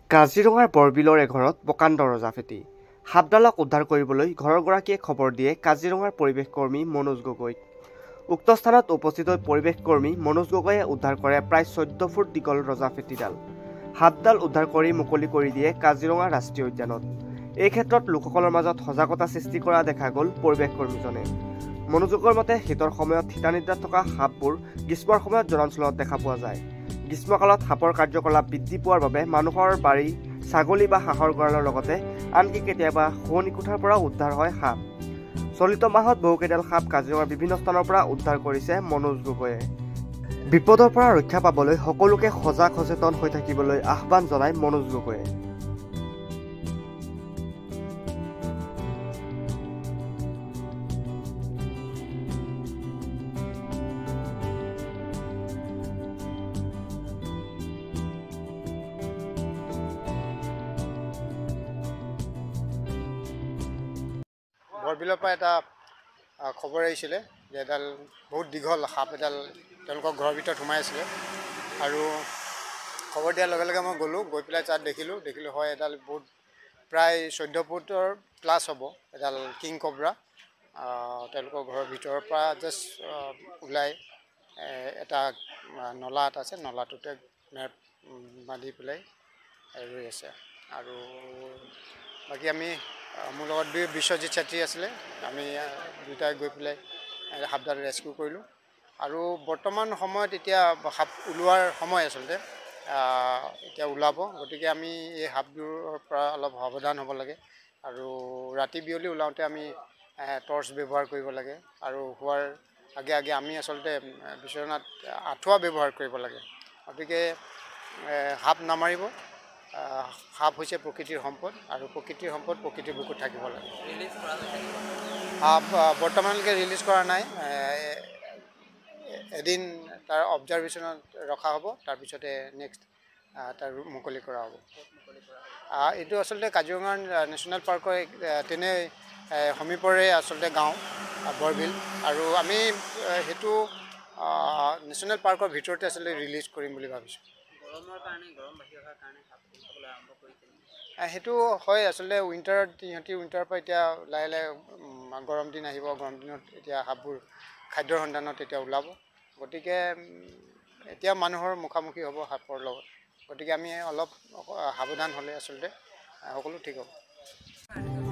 কাজিৰঙাৰ বৰবিলৰ এঘৰত প্ৰকাণ্ড ৰজাফেটি। সাপডালক উদ্ধাৰ কৰিবলৈ ঘৰৰগৰাকীয়ে খবৰ দিয়ে কাজিৰঙাৰ পৰিৱেশ কৰ্মী মনোজ গগৈক। উক্ত স্থানত উপস্থিত হৈ পৰিৱেশ কৰ্মী মনোজ গগৈয়ে উদ্ধাৰ কৰে প্ৰায় 14 ফুট দীঘল ৰজাফেটিডাল। সাপডাল উদ্ধাৰ কৰি মুকলি কৰি দিয়ে কাজিৰঙা ৰাষ্ট্ৰীয় উদ্যানত। এই ক্ষেত্ৰত লোকসকলৰ মাজত সজাগতা সৃষ্টি কৰা দেখা গ'ল পৰিৱেশ কৰ্মীজনে। মনোজ গগৈৰ মতে শীতৰ সময়ত শীতানিদ্ৰাত থকা সাপবোৰ গ্ৰীষ্মৰ সময়ত জনাঞ্চলত দেখা পোৱা যায়। গ্ৰীষ্মকালত সাপৰ কাৰ্যকলাপ বৃদ্ধি পোৱাৰ বাবে মানুহৰ বাৰী, ছাগলী বা হাঁহৰ গঁৰালৰ লগতে আনকি কেতিয়াবা শোৱনি কোঠাৰ পৰাও উদ্ধাৰ হয় সাপ। চলিত মাহত বহুকেইডাল সাপ কাজিৰঙাৰ বিভিন্ন স্থানৰ পৰা উদ্ধাৰ কৰিছে মনোজ গগৈয়ে। বিপদৰ পৰা ৰক্ষা পাবলৈ সকলোকে সজাগ সচেতন হৈ থাকিবলৈ আহ্বান জনায় মনোজ গগৈয়ে। বৰবিলৰ পৰা এটা খবৰ আহিছিলে যে এডাল বহুত দীঘল সাপ এডাল তেওঁলোকৰ ঘৰৰ ভিতৰত সোমাই আছিলে আৰু খবৰ দিয়াৰ লগে লগে মই গ'লোঁ, গৈ পেলাই তাত দেখিলোঁ হয় এডাল বহুত প্ৰায় 14 ফুটৰ প্লাছ হ'ব এডাল কিং কবৰা। তেওঁলোকৰ ঘৰৰ ভিতৰৰ পৰা জাষ্ট ওলাই এটা নলা এটা আছে, নলাটোতে মেপ বান্ধি পেলাই ৰৈ আছে। আৰু বাকী আমি মোৰ লগত বিশ্বজিৎ চেত্ৰী আছিলে, আমি দুয়োটাই গৈ পেলাই সাপডাল ৰেস্কিউ কৰিলোঁ। আৰু বৰ্তমান সময়ত এতিয়া সাপ ওলোৱাৰ সময় আচলতে, এতিয়া ওলাব, গতিকে আমি এই সাপবোৰৰ পৰা অলপ সাৱধান হ'ব লাগে। আৰু ৰাতি বিয়লি ওলাওঁতে আমি টৰ্চ ব্যৱহাৰ কৰিব লাগে আৰু শোৱাৰ আগে আগে আমি আচলতে বিচনাত আঁঠুৱা ব্যৱহাৰ কৰিব লাগে। গতিকে সাপ নামাৰিব। সাপ হৈছে প্ৰকৃতিৰ সম্পদ আৰু প্ৰকৃতিৰ সম্পদ প্ৰকৃতিৰ বুকুত থাকিব লাগে। বৰ্তমানলৈকে ৰিলিজ কৰা নাই। এদিন তাৰ অবজাৰভেশ্যনত ৰখা হ'ব, তাৰপিছতে নেক্সট তাৰ মুকলি কৰা হ'ব। এইটো আচলতে কাজিৰঙা নেশ্যনেল পাৰ্কৰ তেনে সমীপৰে আচলতে গাঁও বৰবিল, আৰু আমি সেইটো নেশ্যনেল পাৰ্কৰ ভিতৰতে আচলতে ৰিলিজ কৰিম বুলি ভাবিছোঁ। সেইটো হয়, আচলতে উইণ্টাৰত উইণ্টাৰৰ পৰা এতিয়া লাহে লাহে গৰম দিন আহিব। গৰম দিনত এতিয়া সাপবোৰ খাদ্যৰ সন্ধানত এতিয়া ওলাব। গতিকে এতিয়া মানুহৰ মুখামুখি হ'ব সাপৰ লগত। গতিকে আমি অলপ সাৱধান হ'লে আচলতে সকলো ঠিক হ'ব।